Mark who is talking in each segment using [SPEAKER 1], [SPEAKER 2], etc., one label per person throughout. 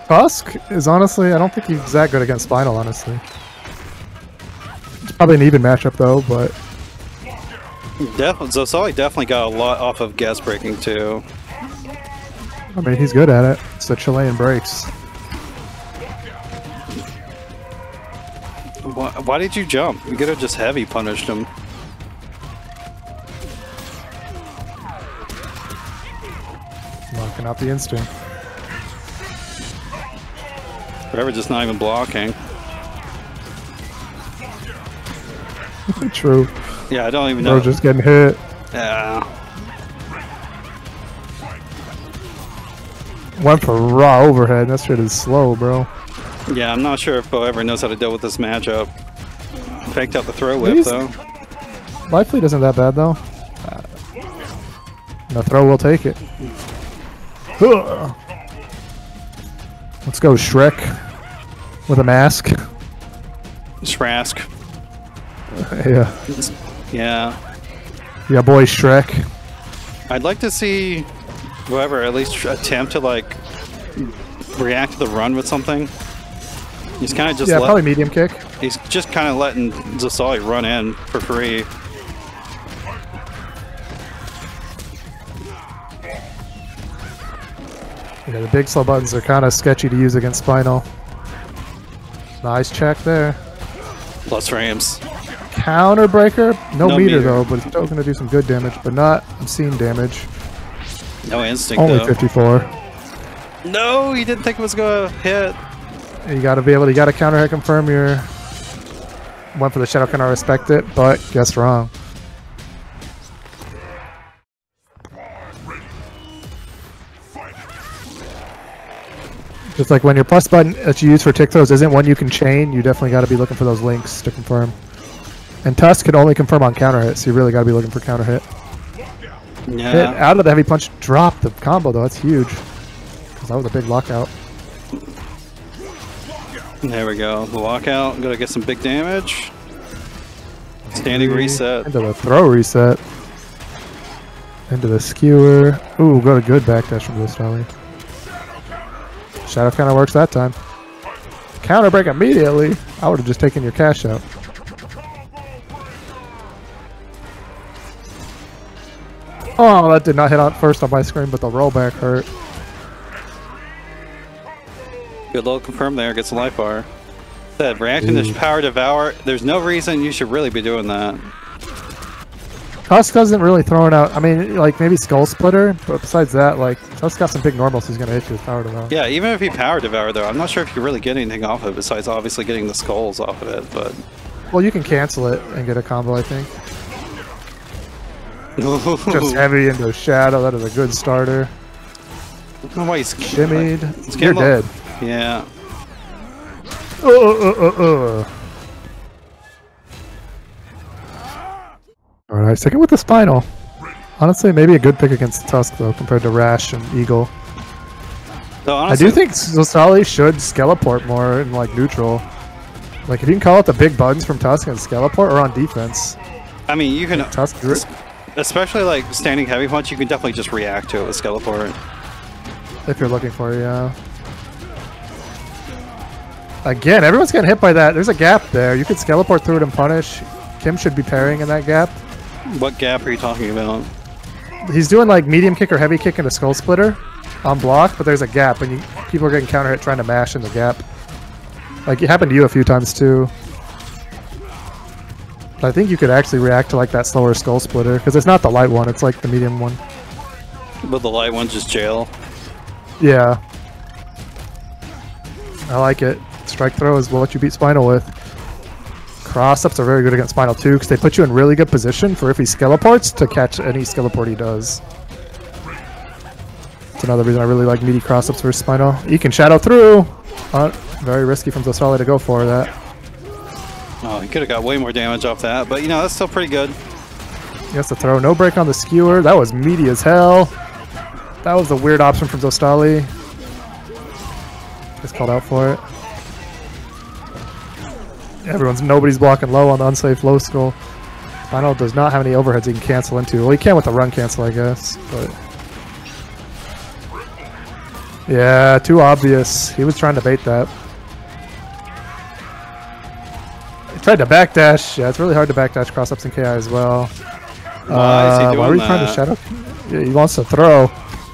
[SPEAKER 1] Tusk is honestly, I don't think he's that good against Spinal, honestly. It's probably an even matchup though, but...
[SPEAKER 2] Zostaly definitely got a lot off of gas breaking too.
[SPEAKER 1] I mean, he's good at it. It's the Chilean breaks.
[SPEAKER 2] Why did you jump? You could have just heavy punished him.
[SPEAKER 1] Knocking out the instinct.
[SPEAKER 2] Forever just not even blocking.
[SPEAKER 1] True.
[SPEAKER 2] Yeah, I don't even know.
[SPEAKER 1] Bro, just getting hit.
[SPEAKER 2] Yeah.
[SPEAKER 1] Went for raw overhead. That shit is slow, bro.
[SPEAKER 2] Yeah, I'm not sure if Vouivre knows how to deal with this matchup. Faked out the throw whip, though.
[SPEAKER 1] Life lead isn't that bad, though. The throw will take it. Let's go, Shrek. With a mask.
[SPEAKER 2] Shrask.
[SPEAKER 1] Yeah.
[SPEAKER 2] Yeah.
[SPEAKER 1] Yeah, boy, Shrek.
[SPEAKER 2] I'd like to see whoever at least attempt to, like, react to the run with something. He's kind of just
[SPEAKER 1] probably medium kick.
[SPEAKER 2] He's just kind of letting Zostaly run in for free.
[SPEAKER 1] Yeah, the big slow buttons are kind of sketchy to use against Spinal. Nice check there.
[SPEAKER 2] Plus frames.
[SPEAKER 1] Counter breaker. No meter though, but it's still going to do some good damage, but not obscene damage.
[SPEAKER 2] No instinct
[SPEAKER 1] Only
[SPEAKER 2] though.
[SPEAKER 1] 54.
[SPEAKER 2] No, he didn't think it was going to hit.
[SPEAKER 1] You got to be able to, you got to counter hit confirm your... Went for the shadow counter, respect it, but guessed wrong. Just like when your plus button that you use for tick throws isn't one you can chain, you definitely got to be looking for those links to confirm. And Tusk can only confirm on counter hit, so you really got to be looking for counter hit.
[SPEAKER 2] Yeah.
[SPEAKER 1] Hit out of the heavy punch, drop the combo though, that's huge. Because that was a big lockout.
[SPEAKER 2] There we go. The lockout, gonna get some big damage. Standing reset.
[SPEAKER 1] Into the throw reset. Into the skewer. Ooh, got a good backdash from Zostaly. Shadow counter works that time. Counter break immediately. I would have just taken your cash out. Oh, that did not hit on first on my screen, but the rollback hurt.
[SPEAKER 2] Good little confirm there, gets a life bar. Said, reacting to power devour, there's no reason you should really be doing that.
[SPEAKER 1] Tusk isn't really throwing out, I mean, like maybe Skull Splitter, but besides that, like, Tusk got some big normals he's going to hit you with power devour.
[SPEAKER 2] Yeah, even if he power devour though, I'm not sure if you really get anything off of it besides obviously getting the skulls off of it, but...
[SPEAKER 1] Well, you can cancel it and get a combo, I think. Just heavy into Shadow, that is a good starter.
[SPEAKER 2] I don't know why he's
[SPEAKER 1] shimmied.
[SPEAKER 2] Like,
[SPEAKER 1] you're dead.
[SPEAKER 2] Yeah.
[SPEAKER 1] Alright, sticking with the Spinal. Honestly, maybe a good pick against Tusk though, compared to Rash and Eagle.
[SPEAKER 2] So honestly,
[SPEAKER 1] I do think Zostaly should Skeleport more in like neutral. Like if you can call out the big buttons from Tusk and Skeleport or on defense.
[SPEAKER 2] I mean, you can...
[SPEAKER 1] Tusk,
[SPEAKER 2] especially like standing heavy punch, you can definitely just react to it with Skeleport.
[SPEAKER 1] If you're looking for it, yeah. Again, everyone's getting hit by that. There's a gap there. You could Skeleport through it and punish. Kim should be parrying in that gap.
[SPEAKER 2] What gap are you talking about?
[SPEAKER 1] He's doing like medium kick or heavy kick into Skull Splitter on block, but there's a gap and people are getting counter hit trying to mash in the gap. Like it happened to you a few times too. But I think you could actually react to like that slower Skull Splitter because it's not the light one, it's like the medium one.
[SPEAKER 2] But the light one's just jail.
[SPEAKER 1] Yeah. I like it. Strike throws will let you beat Spinal with. Cross-ups are very good against Spinal too because they put you in really good position for if he Skeleports to catch any Skeleport he does. That's another reason I really like meaty cross-ups versus Spinal. He can shadow through. Very risky from Zostaly to go for that.
[SPEAKER 2] Oh, he could have got way more damage off that, but you know, that's still pretty good.
[SPEAKER 1] He has to throw. No break on the skewer. That was meaty as hell. That was a weird option from Zostaly. Just called out for it. Nobody's blocking low on the unsafe low skull. Spinal does not have any overheads he can cancel into. Well, he can with the run cancel, I guess. But Yeah, too obvious. He was trying to bait that. He tried to backdash. Yeah, it's really hard to backdash cross-ups in KI as well.
[SPEAKER 2] Why is he doing
[SPEAKER 1] why are we trying to shadow? Yeah, he wants to throw.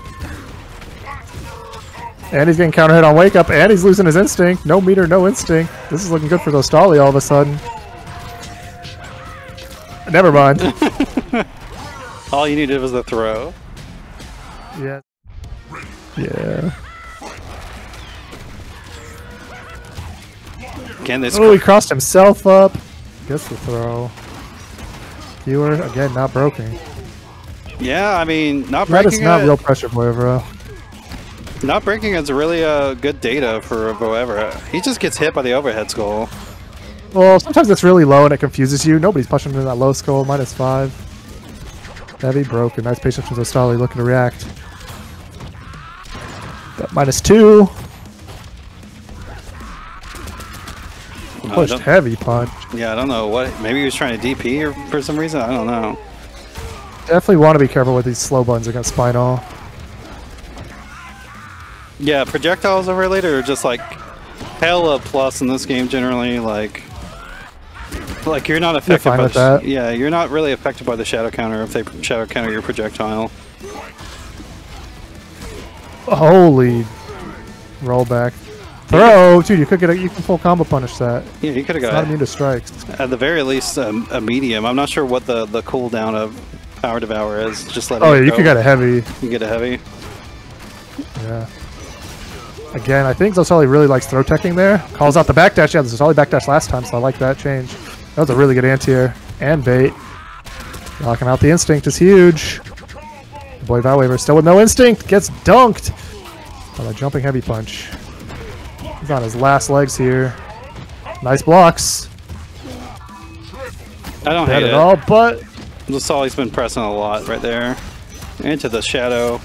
[SPEAKER 1] And he's getting counter hit on wake up, and he's losing his instinct. No meter, no instinct. This is looking good for Zostaly all of a sudden. Never mind.
[SPEAKER 2] All you needed was the throw.
[SPEAKER 1] Yeah. Yeah.
[SPEAKER 2] Again, this.
[SPEAKER 1] Oh, he crossed himself up. Gets the throw. Viewer again, not broken.
[SPEAKER 2] Yeah, I mean, not
[SPEAKER 1] That
[SPEAKER 2] breaking.
[SPEAKER 1] is not real pressure, Vouivre.
[SPEAKER 2] Not breaking is really good data for Vouivre. He just gets hit by the overhead skull.
[SPEAKER 1] Well, sometimes it's really low and it confuses you. Nobody's pushing into that low skull. -5. Heavy broken. Nice patience from Zostaly looking to react. Got -2. Pushed heavy punch.
[SPEAKER 2] Yeah, I don't know what. Maybe he was trying to DP or for some reason. I don't know.
[SPEAKER 1] Definitely want to be careful with these slow buttons against Spinal.
[SPEAKER 2] Yeah, projectiles over later are just like hella plus in this game generally. Like you're not affected
[SPEAKER 1] fine
[SPEAKER 2] by
[SPEAKER 1] with that.
[SPEAKER 2] Yeah, you're not really affected by the shadow counter if they shadow counter your projectile.
[SPEAKER 1] Holy rollback. Throw! Dude, you could get you can full combo punish that.
[SPEAKER 2] Yeah, you could have
[SPEAKER 1] It's
[SPEAKER 2] got
[SPEAKER 1] not immune to strikes.
[SPEAKER 2] at the very least a medium. I'm not sure what the cooldown of Power Devour is. Just let
[SPEAKER 1] Oh
[SPEAKER 2] it
[SPEAKER 1] yeah, you
[SPEAKER 2] go.
[SPEAKER 1] could get a heavy.
[SPEAKER 2] You get a heavy.
[SPEAKER 1] Yeah. Again, I think Zostaly really likes throw teching there. Calls out the backdash. Yeah, the Zostaly backdash last time, so I like that change. That was a really good anti-air and bait. Locking out the instinct is huge. Boy, Vouivre still with no instinct. Gets dunked by a jumping heavy punch. He's on his last legs here. Nice blocks.
[SPEAKER 2] I don't
[SPEAKER 1] Bad
[SPEAKER 2] hate
[SPEAKER 1] at
[SPEAKER 2] it.
[SPEAKER 1] all, but
[SPEAKER 2] Zostaly's been pressing a lot right there. Into the shadow.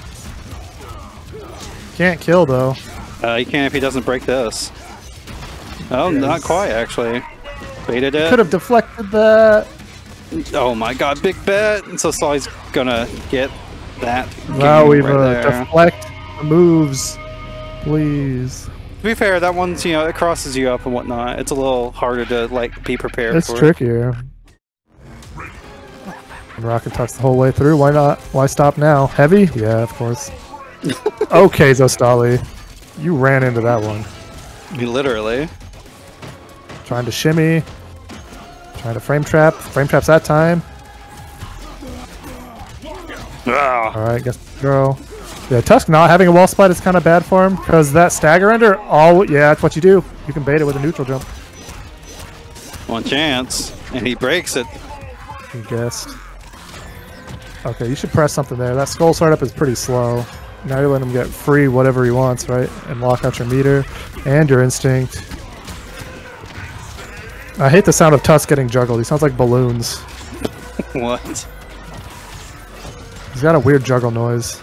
[SPEAKER 1] can't kill though.
[SPEAKER 2] He can if he doesn't break this. Oh, not quite actually. Baited it.
[SPEAKER 1] Could have deflected that.
[SPEAKER 2] Oh my god, big bet! And so Zostaly's gonna get that.
[SPEAKER 1] Wow, we've
[SPEAKER 2] right there.
[SPEAKER 1] deflect the moves, please.
[SPEAKER 2] To be fair, that one's, you know, it crosses you up and whatnot. It's a little harder to like be prepared
[SPEAKER 1] It's
[SPEAKER 2] for.
[SPEAKER 1] trickier. Rocket Tusk the whole way through. Why not? Why stop now? Heavy? Yeah, of course. Okay, Zostaly. You ran into that one.
[SPEAKER 2] I mean, literally.
[SPEAKER 1] Trying to shimmy. Trying to frame trap. Frame traps that time.
[SPEAKER 2] Ah.
[SPEAKER 1] Alright, guess throw. Yeah, Tusk not having a wall spot is kind of bad for him because that stagger ender, yeah, that's what you do. You can bait it with a neutral jump.
[SPEAKER 2] One chance, and he breaks it.
[SPEAKER 1] You guessed. Okay, you should press something there. That skull startup is pretty slow. Now you're letting him get free whatever he wants, right? And lock out your meter and your instinct. I hate the sound of Tusk getting juggled. He sounds like balloons.
[SPEAKER 2] What?
[SPEAKER 1] He's got a weird juggle noise.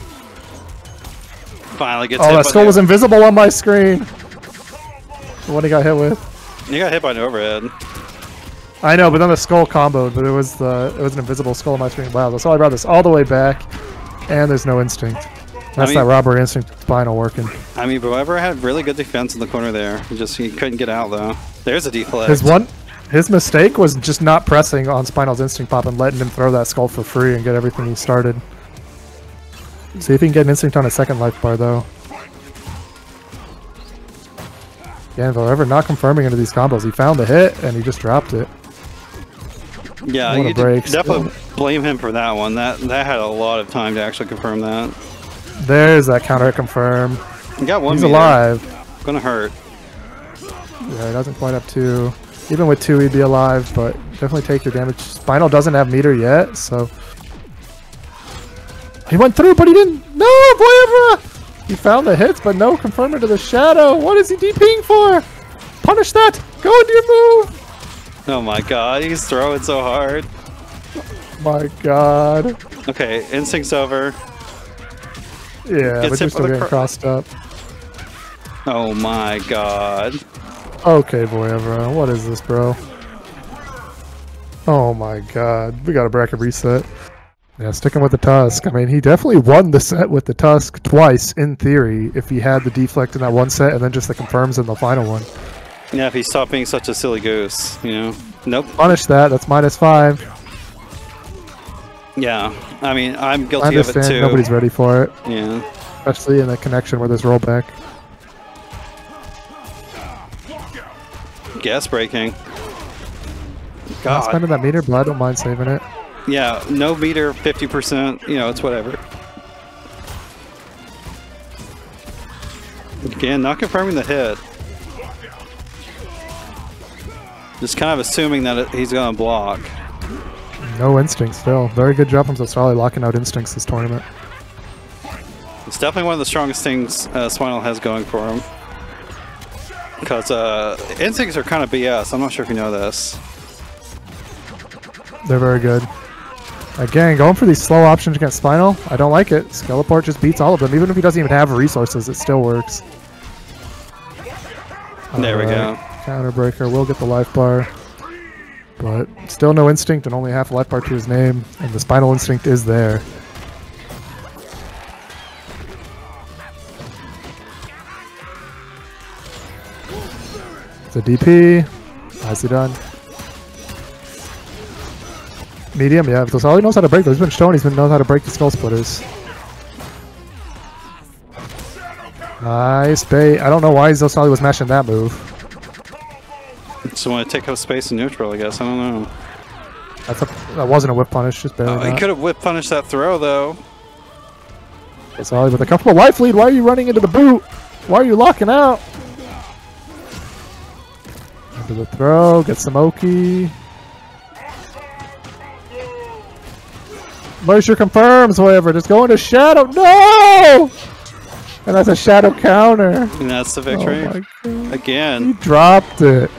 [SPEAKER 2] Finally gets
[SPEAKER 1] Oh,
[SPEAKER 2] hit
[SPEAKER 1] that
[SPEAKER 2] by
[SPEAKER 1] skull
[SPEAKER 2] the-
[SPEAKER 1] was invisible on my screen. What he got hit with?
[SPEAKER 2] You got hit by an overhead.
[SPEAKER 1] I know, but then the skull comboed, but it was an invisible skull on my screen. Wow, that's all I brought this all the way back, and there's no instinct. That's that robbery instinct Spinal working.
[SPEAKER 2] I mean, Vouivre had really good defense in the corner there. He couldn't get out though. There's a deflect.
[SPEAKER 1] His mistake was just not pressing on Spinal's instinct pop and letting him throw that skull for free and get everything he started. See if he can get an instinct on a second life bar though. Again, Vouivre not confirming into these combos. He found the hit and he just dropped it.
[SPEAKER 2] Yeah, you definitely blame him for that one. That had a lot of time to actually confirm that.
[SPEAKER 1] There's that counter hit confirm.
[SPEAKER 2] You got one.
[SPEAKER 1] He's
[SPEAKER 2] meter.
[SPEAKER 1] alive.
[SPEAKER 2] Gonna hurt.
[SPEAKER 1] Yeah, he doesn't quite have 2. Even with 2, he'd be alive, but definitely take your damage. Spinal doesn't have meter yet, so he went through, but he didn't. No, Vouivre! He found the hits, but no confirmer to the shadow. What is he DPing for? Punish that! Go into your move!
[SPEAKER 2] Oh my god, he's throwing so hard.
[SPEAKER 1] My god.
[SPEAKER 2] Okay, instinct's over.
[SPEAKER 1] Yeah,
[SPEAKER 2] Gets
[SPEAKER 1] but you're
[SPEAKER 2] hit
[SPEAKER 1] still
[SPEAKER 2] by the
[SPEAKER 1] getting crossed up.
[SPEAKER 2] Oh my god.
[SPEAKER 1] Okay, Vouivre, what is this, bro? Oh my god. We got a bracket reset. Yeah, sticking with the Tusk. I mean, he definitely won the set with the Tusk twice, in theory, if he had the deflect in that one set and then just the confirms in the final one.
[SPEAKER 2] Yeah, if he stopped being such a silly goose, you know? Nope.
[SPEAKER 1] Punish that. That's -5.
[SPEAKER 2] Yeah, I mean, I'm guilty of it too.
[SPEAKER 1] Nobody's ready for it.
[SPEAKER 2] Yeah.
[SPEAKER 1] Especially in the connection where there's rollback.
[SPEAKER 2] Gas braking.
[SPEAKER 1] Not
[SPEAKER 2] God.
[SPEAKER 1] spending that meter, but I don't mind saving it.
[SPEAKER 2] Yeah, no meter, 50%, you know, it's whatever. Again, not confirming the hit. Just kind of assuming that he's going to block.
[SPEAKER 1] No instinct still. Very good job from Zostaly locking out instincts this tournament.
[SPEAKER 2] It's definitely one of the strongest things Spinal has going for him. Because instincts are kind of BS. I'm not sure if you know this.
[SPEAKER 1] They're very good. Again, going for these slow options against Spinal, I don't like it. Skeleport just beats all of them. Even if he doesn't even have resources, it still works.
[SPEAKER 2] There we go.
[SPEAKER 1] Counter breaker will get the life bar. But still no instinct and only half a life bar to his name. And the Spinal instinct is there. It's a DP. Nicely done. Medium, yeah. Zostaly knows how to break those. He's been shown knows how to break the skull splitters. Nice bait. I don't know why Zostaly was mashing that move.
[SPEAKER 2] Just want to take up space in neutral, I guess. I don't know.
[SPEAKER 1] That wasn't a whip punish, just barely.
[SPEAKER 2] He could have whip punished that throw, though.
[SPEAKER 1] Zostaly with a comfortable life lead. Why are you running into the boot? Why are you locking out? Into the throw. Get some Oki. Moisture confirms, whatever. Just go into Shadow. No! And that's a Shadow counter.
[SPEAKER 2] And that's the victory.
[SPEAKER 1] Oh my God.
[SPEAKER 2] Again.
[SPEAKER 1] He dropped it.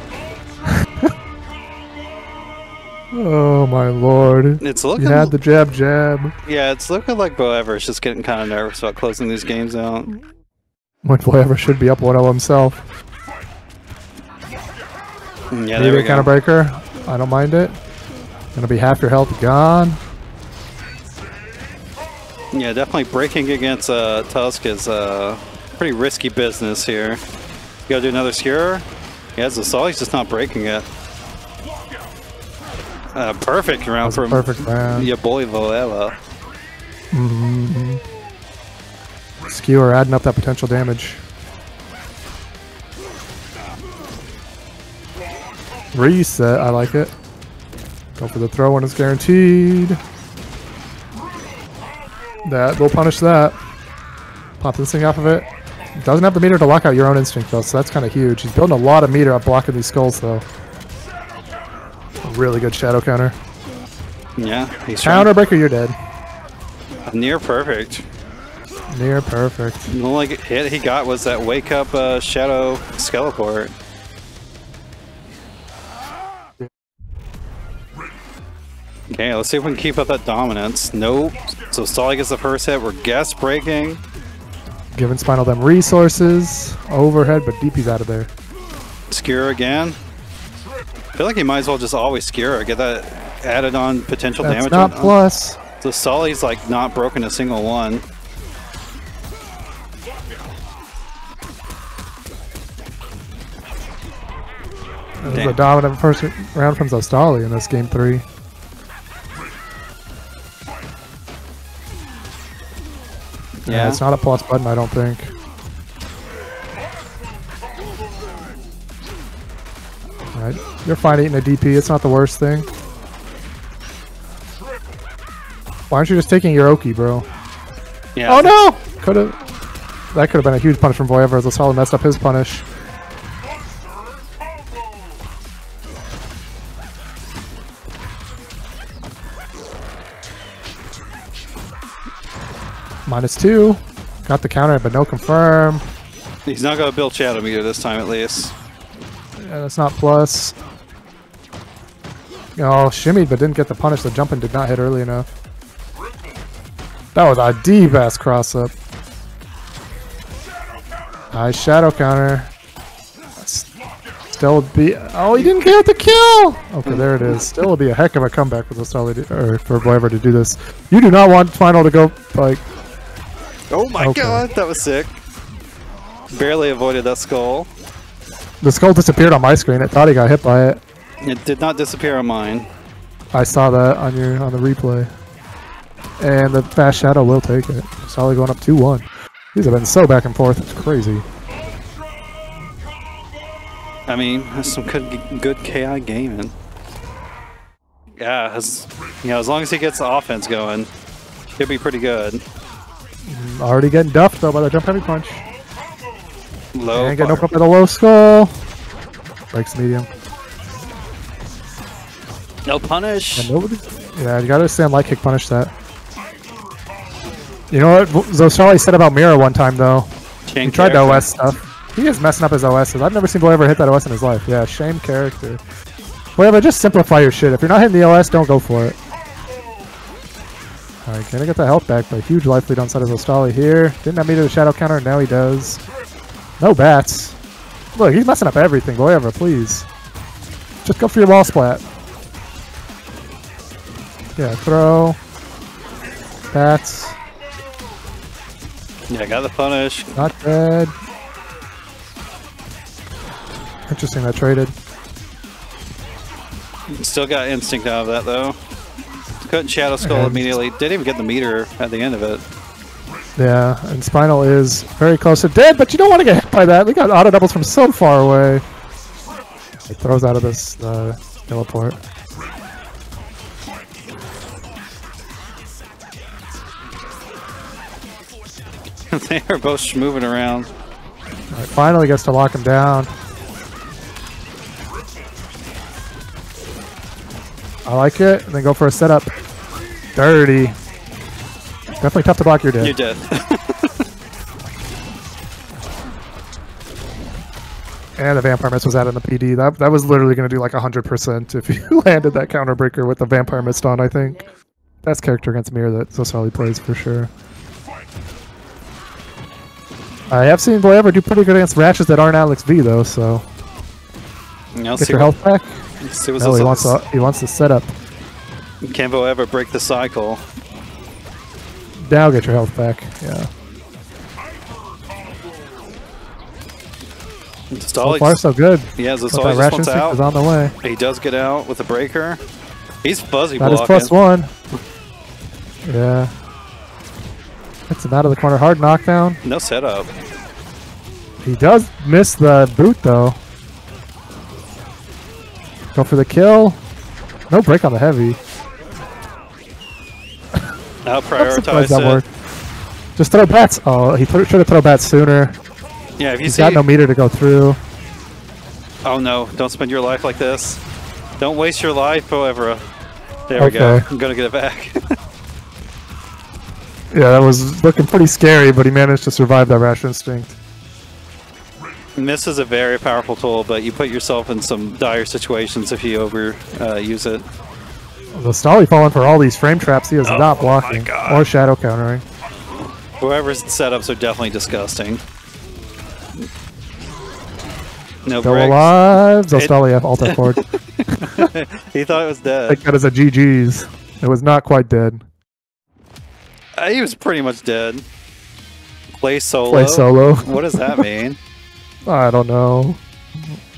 [SPEAKER 1] Oh my lord.
[SPEAKER 2] It's looking.
[SPEAKER 1] You had the jab.
[SPEAKER 2] Yeah, it's looking like Vouivre is just getting kind of nervous about closing these games out.
[SPEAKER 1] When Vouivre should be up 1-0 himself.
[SPEAKER 2] Yeah, there we go.
[SPEAKER 1] Counter breaker. I don't mind it. Gonna be half your health gone.
[SPEAKER 2] Yeah, definitely breaking against Tusk is pretty risky business here. You gotta do another skewer. Yeah, Zostaly's just not breaking it. Perfect round from YaBoiVoweva.
[SPEAKER 1] Skewer adding up that potential damage. Reset, I like it. Go for the throw when it's guaranteed. That will punish that. Pop this thing off of it. Doesn't have the meter to lock out your own instinct though, so that's kind of huge. He's building a lot of meter up blocking these skulls though. A really good shadow counter.
[SPEAKER 2] Yeah, he's
[SPEAKER 1] counter breaker, you're dead.
[SPEAKER 2] Near perfect.
[SPEAKER 1] Near perfect.
[SPEAKER 2] The only hit he got was that wake up shadow skeleport. Okay, let's see if we can keep up that dominance. Nope. So Zostaly gets the first hit. We're guest breaking.
[SPEAKER 1] Giving Spinal them resources. Overhead, but DP's out of there.
[SPEAKER 2] Skewer again. I feel like he might as well just always skewer. Get that added on potential damage.
[SPEAKER 1] That's not plus.
[SPEAKER 2] Zostaly's like not broken a single one.
[SPEAKER 1] This is a dominant first round from Zostaly in this game 3. Yeah, it's not a plus button, I don't think. Alright, you're fine eating a DP, it's not the worst thing. Why aren't you just taking your Oki, bro?
[SPEAKER 2] Yeah.
[SPEAKER 1] Oh no! That could have been a huge punish from Vouivre as Zostaly messed up his punish. -2. Got the counter, but no confirm.
[SPEAKER 2] He's not going to build shadow meter this time, at least.
[SPEAKER 1] Yeah, that's not plus. Oh, shimmied, but didn't get the punish. The jumping did not hit early enough. That was a deep-ass cross-up. Nice shadow counter. Still would be. Oh, he didn't get the kill. Okay, there it is. Still would be a heck of a comeback for Zostaly or for Vouivre to do this. You do not want Spinal to go like.
[SPEAKER 2] Oh my god, that was sick. Barely avoided that skull.
[SPEAKER 1] The skull disappeared on my screen. It thought he got hit by it.
[SPEAKER 2] It did not disappear on mine.
[SPEAKER 1] I saw that on the replay. And the fast shadow will take it. Zostaly going up 2-1. These have been so back and forth. It's crazy.
[SPEAKER 2] I mean, that's some good KI gaming. Yeah, as long as he gets the offense going, he'll be pretty good.
[SPEAKER 1] Already getting duffed though by the jump heavy punch.
[SPEAKER 2] Low.
[SPEAKER 1] And getting opened up with a low skull. Breaks medium.
[SPEAKER 2] No punish.
[SPEAKER 1] Yeah, you gotta stand light kick punish that. You know what Zostaly said about Mira one time though? He tried the OS stuff. He is messing up his OSs. I've never seen Vouivre hit that OS in his life. Yeah, shame character. Vouivre, just simplify your shit. If you're not hitting the OS, don't go for it. Alright, gonna get the health back, but a huge life lead on side of Zostaly here. Didn't have me to the shadow counter, now he does. No bats. Look, he's messing up everything. Vouivre, please. Just go for your wall splat. Yeah, throw. Bats.
[SPEAKER 2] Yeah, got the punish.
[SPEAKER 1] Not dead. Interesting that traded.
[SPEAKER 2] Still got instinct out of that though. Couldn't shadow skull immediately. Didn't even get the meter at the end of it.
[SPEAKER 1] Yeah, and Spinal is very close to dead, but you don't want to get hit by that. We got auto doubles from so far away. It throws out of this teleport.
[SPEAKER 2] They are both moving around.
[SPEAKER 1] Alright, finally gets to lock him down. I like it, and then go for a setup. Dirty. Definitely tough to block your dead.
[SPEAKER 2] You're dead.
[SPEAKER 1] And the Vampire Mist was out in the PD. That was literally going to do like 100% if you landed that counter breaker with the Vampire Mist on, I think. Best character against Mira that Zostaly plays for sure. I have seen Vouivre do pretty good against Rashes that aren't Alex V though, so... Get your health back. No, he wants the setup.
[SPEAKER 2] Can Vouivre break the cycle?
[SPEAKER 1] Now get your health back, yeah. So far so good.
[SPEAKER 2] Yeah, Zostaly just wants out.
[SPEAKER 1] Is on the way.
[SPEAKER 2] He does get out with a breaker. He's fuzzy
[SPEAKER 1] that
[SPEAKER 2] blocking.
[SPEAKER 1] That is +1. Yeah. Gets him out of the corner. Hard knockdown.
[SPEAKER 2] No setup.
[SPEAKER 1] He does miss the boot though. Go for the kill. No break on the heavy.
[SPEAKER 2] I'll prioritize
[SPEAKER 1] that worked. Just throw bats. Oh, he should have thrown bats sooner.
[SPEAKER 2] Yeah, if you
[SPEAKER 1] He's got no meter to go through.
[SPEAKER 2] Oh no, don't spend your life like this. Don't waste your life, Vouivre. There we go. I'm gonna get it back.
[SPEAKER 1] Yeah, that was looking pretty scary, but he managed to survive that Rash instinct.
[SPEAKER 2] Miss is a very powerful tool, but you put yourself in some dire situations if you use it.
[SPEAKER 1] Zostaly falling for all these frame traps. He is not blocking or shadow countering.
[SPEAKER 2] Whoever's setups are definitely disgusting. No
[SPEAKER 1] Still
[SPEAKER 2] bricks.
[SPEAKER 1] alive. Zostaly have ulti forward.
[SPEAKER 2] He thought it was dead.
[SPEAKER 1] Take that as a GG's. It was not quite dead.
[SPEAKER 2] He was pretty much dead. Play solo?
[SPEAKER 1] Play solo.
[SPEAKER 2] What does that mean?
[SPEAKER 1] I don't know.